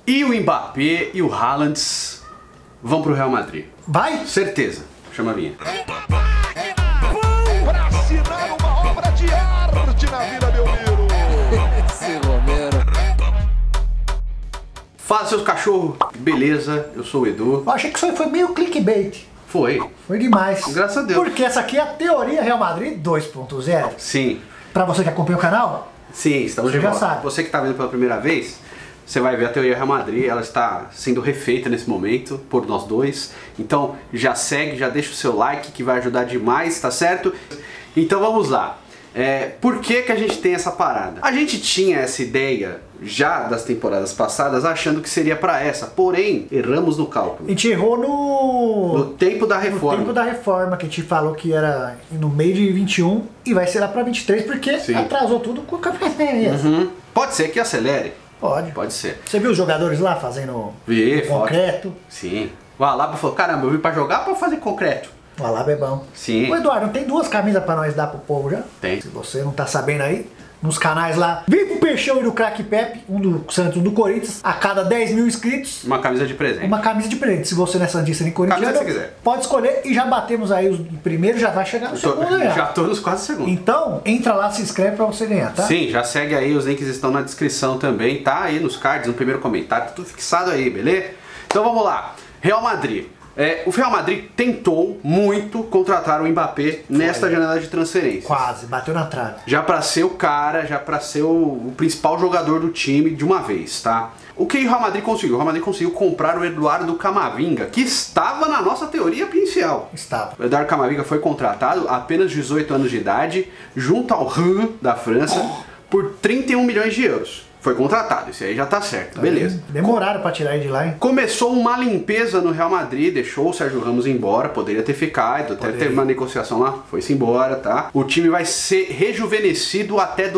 E o Mbappé e o Haaland vão pro Real Madrid. Vai? Certeza. Chama a vinha. Vão pra assinar uma obra de arte na Vila Belmiro. Esse Romero. Fala, seus cachorros. Beleza, eu sou o Edu. Eu achei que isso aí foi meio clickbait. Foi. Foi demais. Graças a Deus. Porque essa aqui é a Teoria Real Madrid 2.0. Sim. Pra você que acompanha o canal, Sim, estamos de Você já volta. sabe. Você que está vendo pela primeira vez, você vai ver a Teoria Real Madrid, ela está sendo refeita nesse momento por nós dois. Então já segue, já deixa o seu like que vai ajudar demais, tá certo? Então vamos lá. Por que que a gente tem essa parada? A gente tinha essa ideia já das temporadas passadas achando que seria pra essa, porém erramos no a cálculo. gente errou No tempo da no reforma. tempo da reforma, que a gente falou que era no meio de 21 e vai ser lá pra 23, porque Sim. atrasou tudo com o campeonato. Pode ser que acelere. Pode. Pode ser. Você viu os jogadores lá fazendo Vi, foto. concreto? Sim. O Alaba falou, caramba, eu vim pra jogar ou pra fazer concreto? O Alaba é bom. Sim. Ô Eduardo, não tem duas camisas pra nós dar pro povo já? Tem. Se você não tá sabendo aí, nos canais lá, vem pro Peixão e do Crack Pepe, um do Santos e um do Corinthians, a cada 10 mil inscritos, Uma camisa de presente. uma camisa de presente. Se você não é santista nem corintiano, Camisa que você quiser. pode escolher e já batemos aí o primeiro, já vai chegar no segundo já. Já tô nos 4 segundos. Então, entra lá, se inscreve pra você ganhar, tá? Sim, já segue aí, os links estão na descrição também, tá aí nos cards, no primeiro comentário, tá tudo fixado aí, beleza? Então vamos lá, Real Madrid. O Real Madrid tentou muito contratar o Mbappé nesta janela de transferência. Quase, bateu na trave. Já pra ser o cara, já pra ser o principal jogador do time de uma vez, tá? O que o Real Madrid conseguiu? O Real Madrid conseguiu comprar o Eduardo Camavinga, que estava na nossa teoria inicial. Estava. O Eduardo Camavinga foi contratado apenas 18 anos de idade, junto ao Rennes da França, por 31 milhões de euros. Foi contratado, isso aí já tá certo, beleza. Demoraram pra tirar ele de lá, hein? Começou uma limpeza no Real Madrid, deixou o Sérgio Ramos embora, poderia ter ficado, até teve uma negociação lá, foi-se embora, tá? O time vai ser rejuvenescido até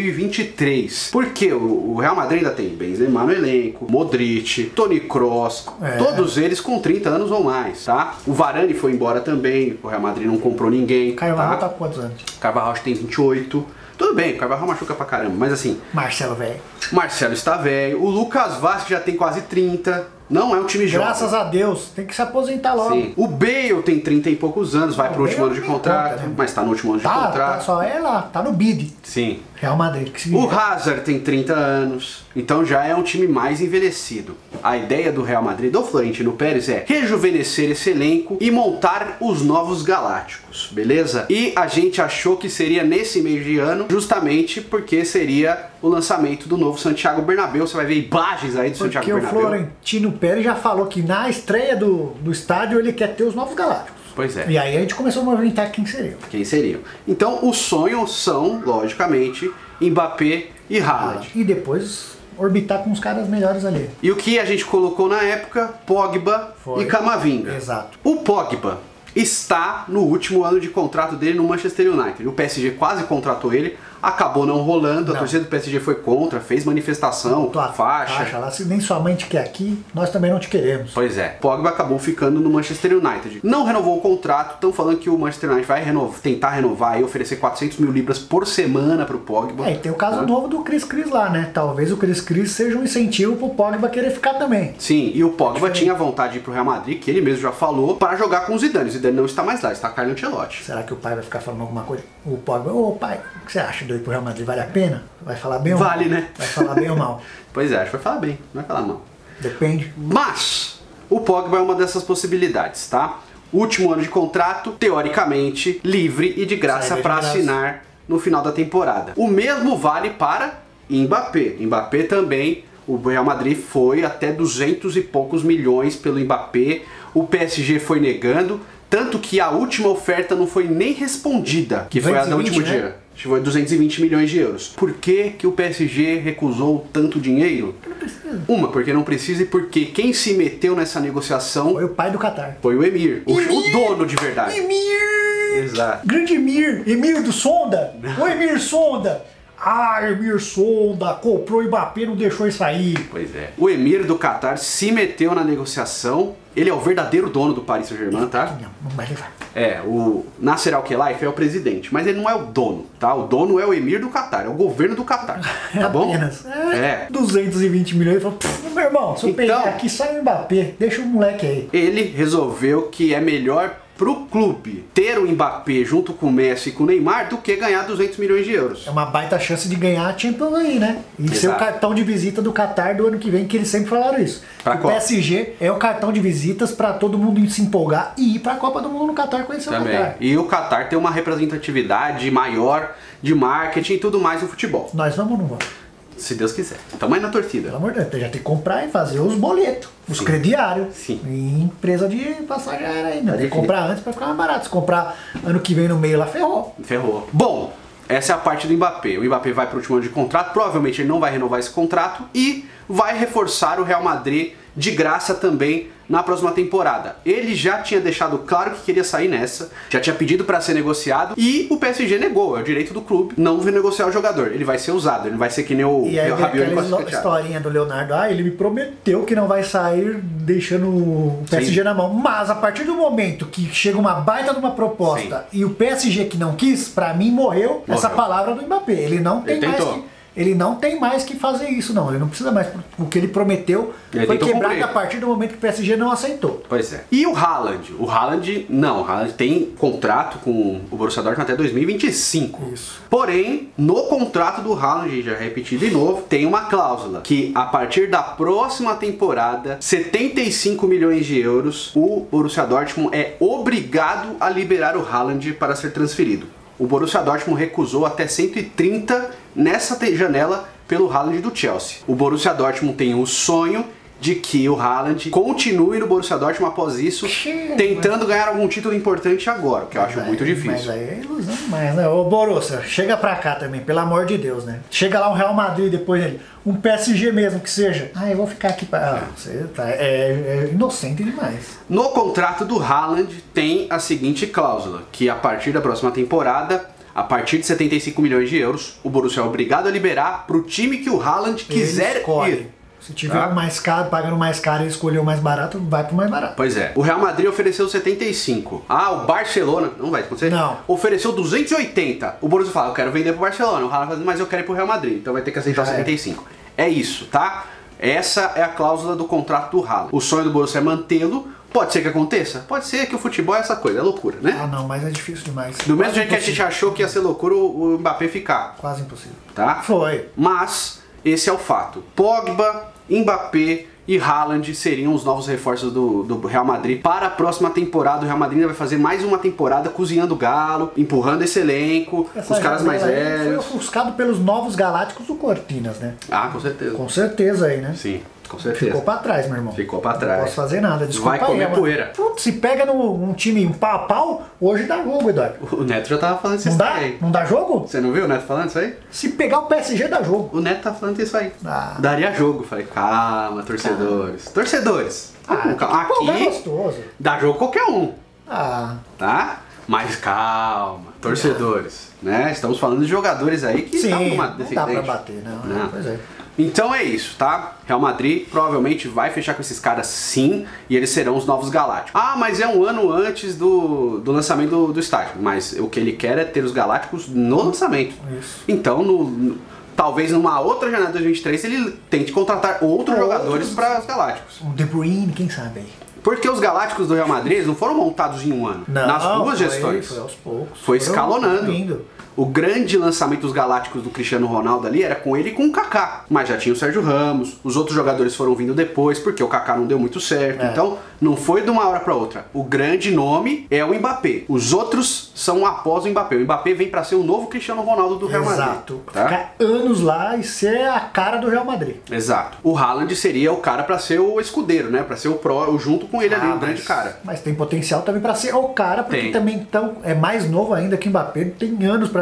2023. Porque o Real Madrid ainda tem Benzema no elenco, Modric, Toni Kroos, todos eles com 30 anos ou mais, tá? O Varane foi embora também, o Real Madrid não comprou ninguém. Carvalho tá com quantos anos? Carvalho tem 28. Tudo bem, o Carvalho machuca pra caramba, mas assim... Marcelo, velho. Marcelo está velho, o Lucas Vazquez já tem quase 30, não é um time jovem. Graças a Deus, tem que se aposentar logo. Sim. O Bale tem 30 e poucos anos, vai pro último ano de contrato, conta, né? mas tá no último ano de Tá, contrato. só é lá, tá no bid. Sim. Real Madrid, que se O Hazard tem 30 anos, então já é um time mais envelhecido. A ideia do Real Madrid, do Florentino Pérez, é rejuvenescer esse elenco e montar os novos galácticos, beleza? E a gente achou que seria nesse meio de ano, justamente porque seria o lançamento do novo Santiago Bernabéu. Você vai ver imagens aí do Santiago Porque o Bernabéu. Florentino Pérez já falou que na estreia do estádio ele quer ter os novos galácticos. Pois é. E aí a gente começou a movimentar quem seria. Quem seriam? Então, os sonhos são, logicamente, Mbappé e Haaland. E depois orbitar com os caras melhores ali. E o que a gente colocou na época? Pogba Foi. e Camavinga. Exato. O Pogba está no último ano de contrato dele no Manchester United. O PSG quase contratou ele, acabou não rolando, a torcida do PSG foi contra, fez manifestação, Tua faixa. lá, se nem sua mãe te quer aqui, nós também não te queremos. Pois é, Pogba acabou ficando no Manchester United. Não renovou o contrato, estão falando que o Manchester United vai tentar renovar e oferecer 400 mil libras por semana pro Pogba. E tem o caso novo do Cris lá, né? Talvez o Cris seja um incentivo pro Pogba querer ficar também. Sim, e o Pogba tinha vontade de ir pro Real Madrid, que ele mesmo já falou, para jogar com o Zidane. O Zidane não está mais lá, está Carlo Ancelotti. Será que o pai vai ficar falando alguma coisa? O Pogba, ô pai, o que você acha do ir pro Real Madrid? Vale a pena? Vai falar bem ou mal? Vale, né? Vai falar bem ou mal? Pois é, acho que vai falar bem, não vai falar mal. Depende. Mas o Pogba é uma dessas possibilidades, tá? Último ano de contrato, teoricamente livre e de graça Sai de para graça. assinar no final da temporada. O mesmo vale para Mbappé. Mbappé também, o Real Madrid foi até 200 e poucos milhões pelo Mbappé. O PSG foi negando, tanto que a última oferta não foi nem respondida, que foi a do 220, último né? dia. Acho que foi 220 milhões de euros. Por que o PSG recusou tanto dinheiro? Uma, porque não precisa, e porque quem se meteu nessa negociação Foi o pai do Qatar. foi o Emir, o dono de verdade. Emir! Exato. Grande Emir! Emir do Sonda! O Emir Sonda! Emir Sonda comprou o Mbappé, não deixou isso aí. Pois é. O Emir do Qatar se meteu na negociação. Ele é o verdadeiro dono do Paris Saint-Germain, tá? Não vai levar. O Nasser Al-Khelaifi é o presidente, mas ele não é o dono, tá? O dono é o Emir do Qatar, é o governo do Qatar, tá bom? Apenas. 220 milhões. Falou, meu irmão, se eu pegar aqui, sai o Mbappé, deixa o moleque aí. Ele resolveu que é melhor pro clube ter o Mbappé junto com o Messi e com o Neymar do que ganhar 200 milhões de euros. É uma baita chance de ganhar a Champions aí, né? E ser o cartão de visita do Qatar do ano que vem, que eles sempre falaram isso. O PSG é o cartão de visitas para todo mundo se empolgar e ir para a Copa do Mundo no Qatar conhecer o Qatar. E o Qatar tem uma representatividade maior de marketing e tudo mais no futebol. Nós vamos ou não vamos? Se Deus quiser. Tamo aí na torcida. Pelo amor de Deus, já tem que comprar e fazer os boletos, os crediários. Sim. E empresa de passagem aérea aí, né? Tem que comprar antes para ficar mais barato. Se comprar ano que vem no meio lá, ferrou. Ferrou. Bom, essa é a parte do Mbappé. O Mbappé vai para o último ano de contrato, provavelmente ele não vai renovar esse contrato e vai reforçar o Real Madrid de graça também na próxima temporada. Ele já tinha deixado claro que queria sair nessa, já tinha pedido para ser negociado e o PSG negou, é o direito do clube não renegociar o jogador. Ele vai ser usado, ele não vai ser que nem o Rabiot. E aí historinha do Leonardo, ele me prometeu que não vai sair deixando o PSG na mão, mas a partir do momento que chega uma baita de uma proposta e o PSG que não quis, para mim morreu essa palavra do Mbappé. Ele não tem mais que... Ele não tem mais que fazer isso, não. Ele não precisa mais. O que ele prometeu foi quebrado a partir do momento que o PSG não aceitou. Pois é. E o Haaland? O Haaland tem contrato com o Borussia Dortmund até 2025. Isso. Porém, no contrato do Haaland, já repeti de novo, tem uma cláusula que a partir da próxima temporada, 75 milhões de euros, o Borussia Dortmund é obrigado a liberar o Haaland para ser transferido. O Borussia Dortmund recusou até 130 nessa janela pelo Haaland do Chelsea. O Borussia Dortmund tem o sonho de que o Haaland continue no Borussia Dortmund após isso, tentando ganhar algum título importante agora, que eu acho muito difícil. Mas aí é ilusão demais, né? Ô Borussia, chega pra cá também, pelo amor de Deus, né? Chega lá um Real Madrid depois dele, um PSG mesmo que seja. Eu vou ficar aqui pra... você tá... é inocente demais. No contrato do Haaland tem a seguinte cláusula, que a partir da próxima temporada, a partir de 75 milhões de euros, o Borussia é obrigado a liberar pro time que o Haaland quiser ir. Se tiver mais caro, pagando mais caro e escolher o mais barato, vai pro mais barato. Pois é. O Real Madrid ofereceu 75. O Barcelona, não vai acontecer? Não. Ofereceu 280. O Borussia fala, eu quero vender pro Barcelona. O Haaland fala, mas eu quero ir pro Real Madrid. Então vai ter que aceitar 75. É isso, tá? Essa é a cláusula do contrato do Haaland. O sonho do Borussia é mantê-lo. Pode ser que aconteça? Pode ser que o futebol é essa coisa, é loucura, né? Não, mas é difícil demais. Do mesmo jeito que a gente achou que ia ser loucura o Mbappé ficar. Quase impossível. Tá? Foi. Mas, esse é o fato. Pogba, Mbappé e Haaland seriam os novos reforços do Real Madrid para a próxima temporada. O Real Madrid vai fazer mais uma temporada cozinhando o galo, empurrando esse elenco, os caras mais velhos. Foi ofuscado pelos novos galácticos do Cortinas, né? Com certeza. Com certeza aí, né? Sim. Com certeza. Ficou pra trás, meu irmão. Ficou pra trás. Não posso fazer nada, desculpa. Vai comer poeira. Putz, se pega num time pau a pau, hoje dá jogo, Eduardo. O Neto já tava falando isso aí. Não dá jogo? Você não viu o Neto falando isso aí? Se pegar o PSG, dá jogo. O Neto tá falando isso aí. Daria jogo. Falei, calma, torcedores. Torcedores. Aqui é gostoso. Dá jogo qualquer um. Tá? Mas calma, torcedores. Né? Estamos falando de jogadores aí que estavam numa descendente. Não dá pra bater, não. Pois é. Então é isso, tá? Real Madrid provavelmente vai fechar com esses caras sim, e eles serão os novos Galácticos. Mas é um ano antes do lançamento do estádio. Mas o que ele quer é ter os Galácticos no lançamento. Isso. Então, talvez numa outra janela de 2023 ele tente contratar outros jogadores para os Galácticos. O De Bruyne, quem sabe aí. Porque os Galácticos do Real Madrid eles não foram montados em um ano. Nas duas gestões. Foi aos poucos. Foi escalonando. O grande lançamento dos Galácticos do Cristiano Ronaldo ali era com ele e com o Kaká. Mas já tinha o Sérgio Ramos, os outros jogadores foram vindo depois, porque o Kaká não deu muito certo. Então, não foi de uma hora para outra. O grande nome é o Mbappé. Os outros são após o Mbappé. O Mbappé vem para ser o novo Cristiano Ronaldo do Real Madrid. Exato. Tá? Ficar anos lá e ser a cara do Real Madrid. Exato. O Haaland seria o cara para ser o escudeiro, né? Para ser o junto com ele ali, o grande cara. Mas tem potencial também para ser o cara, porque também é mais novo ainda que o Mbappé, tem anos para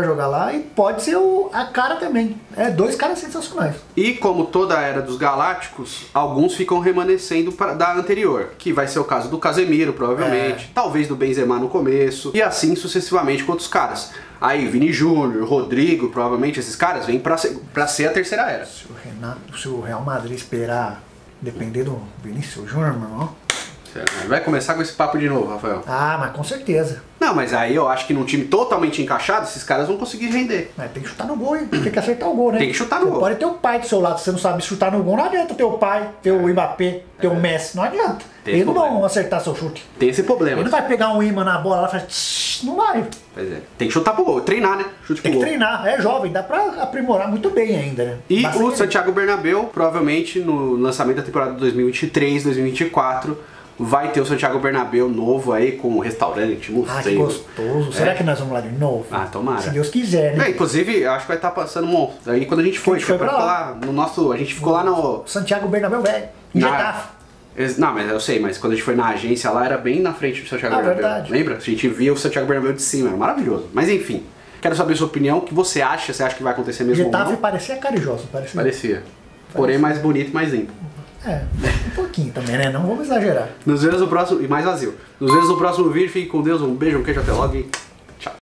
pra jogar lá e pode ser a cara também. É, 2 caras sensacionais. E como toda a era dos Galácticos, alguns ficam remanescendo da anterior, que vai ser o caso do Casemiro, provavelmente, talvez do Benzema no começo, e assim sucessivamente com outros caras. Aí, Vini Júnior, Rodrigo, provavelmente esses caras vêm pra ser a terceira era. Se o Real Madrid esperar, depender do Vinícius Júnior, meu irmão. Vai começar com esse papo de novo, Rafael. Ah, mas com certeza. Não, mas aí eu acho que num time totalmente encaixado, esses caras vão conseguir render. Mas tem que chutar no gol, hein? Tem que acertar o gol, né? Tem que chutar no gol. Pode ter o pai do seu lado, se você não sabe chutar no gol, não adianta ter o pai, ter o Mbappé, ter o Messi, não adianta. Eles não vão acertar seu chute. Tem esse problema. Ele não vai pegar um imã na bola lá e fazer... Não vai. Pois é. Tem que chutar pro gol, treinar, né? Chute pro gol. Tem que treinar, é jovem, dá pra aprimorar muito bem ainda, né? E o Santiago Bernabéu, provavelmente no lançamento da temporada de 2023, 2024, vai ter o Santiago Bernabéu novo aí, com restaurante, museu. Ah, que gostoso. Será que nós vamos lá de novo? Ah, tomara. Se Deus quiser, né? Inclusive, acho que vai estar passando aí quando a gente foi. Foi pra lá. No nosso, a gente ficou lá no... Santiago Bernabéu, velho. Em Getafe. Não, mas eu sei, mas quando a gente foi na agência lá, era bem na frente do Santiago Bernabéu. Verdade. Lembra? A gente via o Santiago Bernabéu de cima, era maravilhoso. Mas enfim, quero saber a sua opinião, o que você acha que vai acontecer mesmo ou Getafe não? parecia carijoso, Parecia. Porém mais bonito e mais limpo. É, um pouquinho também, né? Não vamos exagerar. Nos vemos no próximo, e mais vazio. Nos vemos no próximo vídeo, fique com Deus, um beijo, um queijo, até logo e...